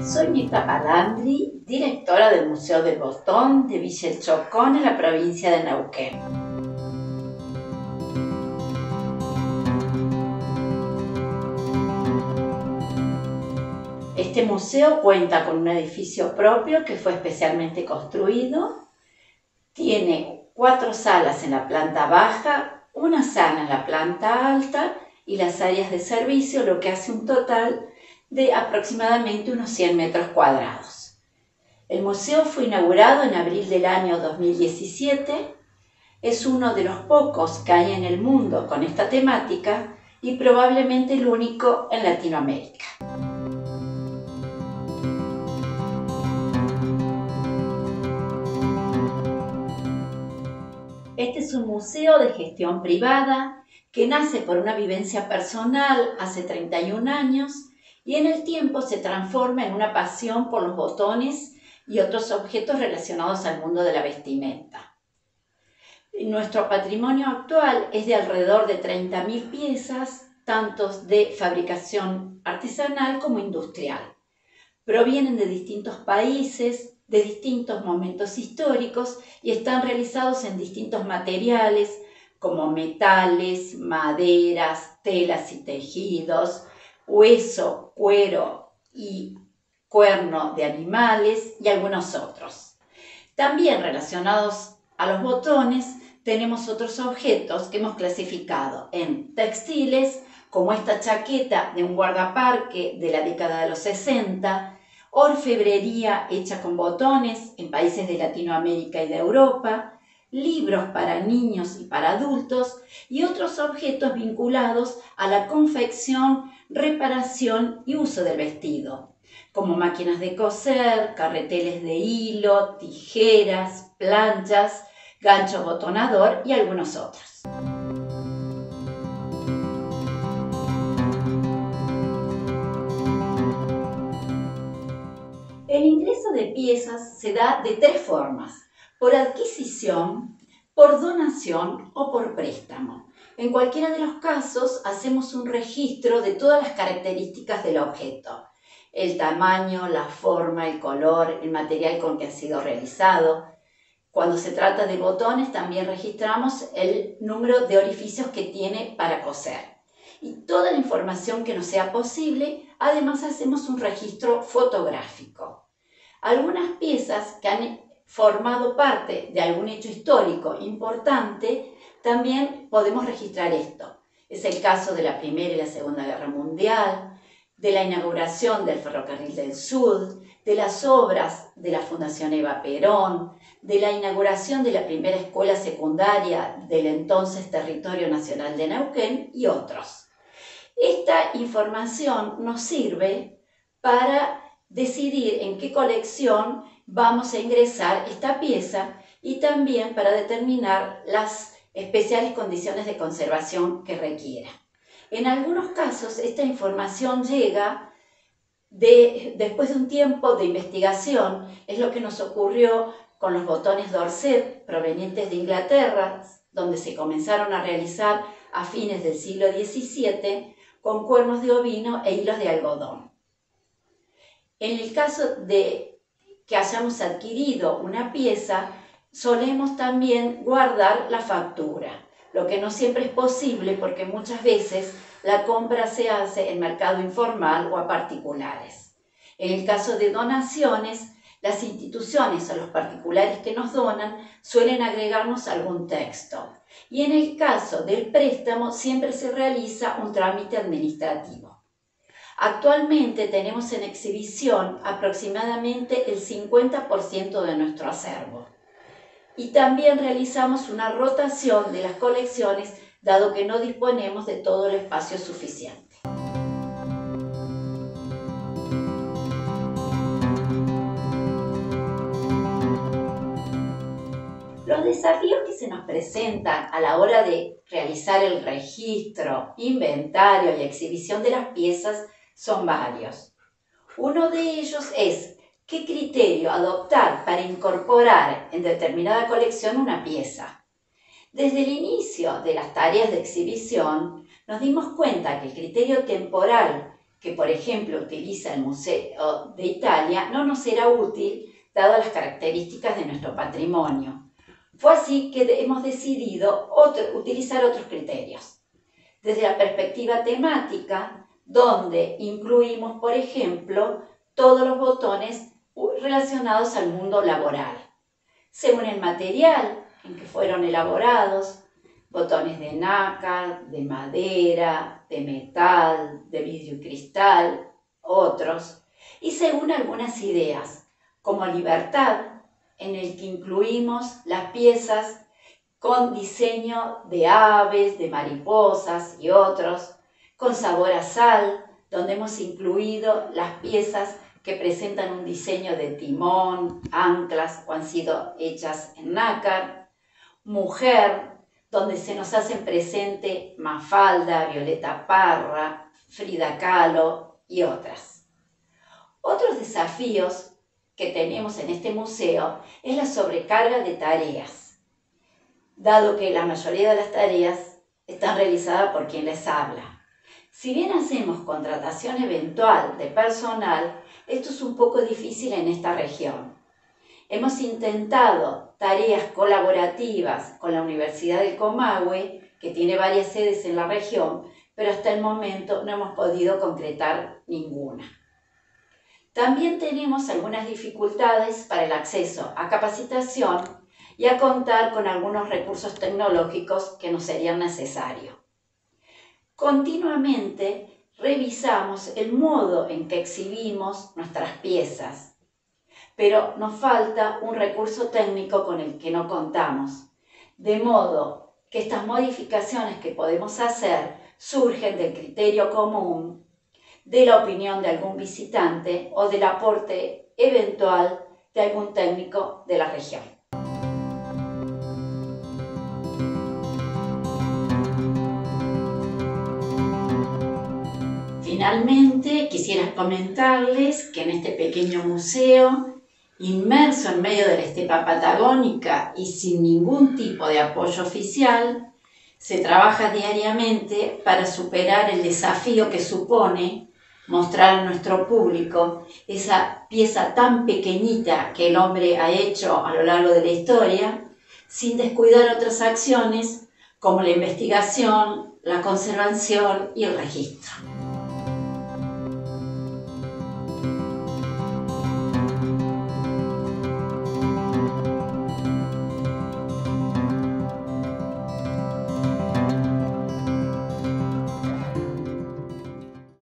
Soy Mirta Palandri, directora del Museo del Botón de Villa El Chocón en la provincia de Neuquén. Este museo cuenta con un edificio propio que fue especialmente construido. Tiene 4 salas en la planta baja, una sala en la planta alta y las áreas de servicio, lo que hace un total de aproximadamente unos 100 metros cuadrados. El museo fue inaugurado en abril del año 2017. Es uno de los pocos que hay en el mundo con esta temática y probablemente el único en Latinoamérica. Este es un museo de gestión privada que nace por una vivencia personal hace 31 años y en el tiempo se transforma en una pasión por los botones y otros objetos relacionados al mundo de la vestimenta. Nuestro patrimonio actual es de alrededor de 30.000 piezas, tanto de fabricación artesanal como industrial. Provienen de distintos países, de distintos momentos históricos y están realizados en distintos materiales como metales, maderas, telas y tejidos, hueso, cuero y cuerno de animales y algunos otros. También relacionados a los botones tenemos otros objetos que hemos clasificado en textiles, como esta chaqueta de un guardaparque de la década de los 60, orfebrería hecha con botones en países de Latinoamérica y de Europa, libros para niños y para adultos y otros objetos vinculados a la confección, reparación y uso del vestido, como máquinas de coser, carreteles de hilo, tijeras, planchas, gancho botonador y algunos otros. El ingreso de piezas se da de 3 formas: por adquisición, por donación o por préstamo. En cualquiera de los casos hacemos un registro de todas las características del objeto: el tamaño, la forma, el color, el material con que ha sido realizado. Cuando se trata de botones también registramos el número de orificios que tiene para coser. Y toda la información que nos sea posible, además hacemos un registro fotográfico. Algunas piezas que han formado parte de algún hecho histórico importante, también podemos registrar esto. Es el caso de la Primera y la Segunda Guerra Mundial, de la inauguración del Ferrocarril del Sur, de las obras de la Fundación Eva Perón, de la inauguración de la primera escuela secundaria del entonces Territorio Nacional de Neuquén y otros. Esta información nos sirve para decidir en qué colección vamos a ingresar esta pieza y también para determinar las especiales condiciones de conservación que requiera. En algunos casos esta información llega después de un tiempo de investigación. Es lo que nos ocurrió con los botones Dorset provenientes de Inglaterra, donde se comenzaron a realizar a fines del siglo XVII con cuernos de ovino e hilos de algodón. En el caso de que hayamos adquirido una pieza, solemos también guardar la factura, lo que no siempre es posible porque muchas veces la compra se hace en mercado informal o a particulares. En el caso de donaciones, las instituciones o los particulares que nos donan suelen agregarnos algún texto. Y en el caso del préstamo siempre se realiza un trámite administrativo. Actualmente tenemos en exhibición aproximadamente el 50% de nuestro acervo. Y también realizamos una rotación de las colecciones, dado que no disponemos de todo el espacio suficiente. Los desafíos que se nos presentan a la hora de realizar el registro, inventario y exhibición de las piezas son varios. Uno de ellos es qué criterio adoptar para incorporar en determinada colección una pieza. Desde el inicio de las tareas de exhibición nos dimos cuenta que el criterio temporal que por ejemplo utiliza el Museo de Italia no nos será útil dadas las características de nuestro patrimonio. Fue así que hemos decidido utilizar otros criterios. Desde la perspectiva temática, donde incluimos, por ejemplo, todos los botones relacionados al mundo laboral, según el material en que fueron elaborados, botones de nácar, de madera, de metal, de vidrio y cristal, otros, y según algunas ideas, como libertad, en el que incluimos las piezas con diseño de aves, de mariposas y otros, con sabor a sal, donde hemos incluido las piezas que presentan un diseño de timón, anclas o han sido hechas en nácar, mujer, donde se nos hacen presente Mafalda, Violeta Parra, Frida Kahlo y otras. Otros desafíos que tenemos en este museo es la sobrecarga de tareas, dado que la mayoría de las tareas están realizadas por quien les habla. Si bien hacemos contratación eventual de personal, esto es un poco difícil en esta región. Hemos intentado tareas colaborativas con la Universidad del Comahue, que tiene varias sedes en la región, pero hasta el momento no hemos podido concretar ninguna. También tenemos algunas dificultades para el acceso a capacitación y a contar con algunos recursos tecnológicos que nos serían necesarios. Continuamente revisamos el modo en que exhibimos nuestras piezas, pero nos falta un recurso técnico con el que no contamos, de modo que estas modificaciones que podemos hacer surgen del criterio común, de la opinión de algún visitante o del aporte eventual de algún técnico de la región. Finalmente, quisiera comentarles que en este pequeño museo, inmerso en medio de la estepa patagónica y sin ningún tipo de apoyo oficial, se trabaja diariamente para superar el desafío que supone mostrar a nuestro público esa pieza tan pequeñita que el hombre ha hecho a lo largo de la historia, sin descuidar otras acciones como la investigación, la conservación y el registro.